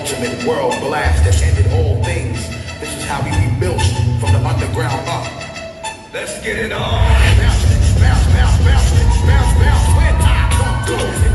ultimate world blast that ended all things. This is how we rebuilt from the underground up. Let's get it on. Bounce, bounce, bounce, bounce, bounce, bounce, when I come through.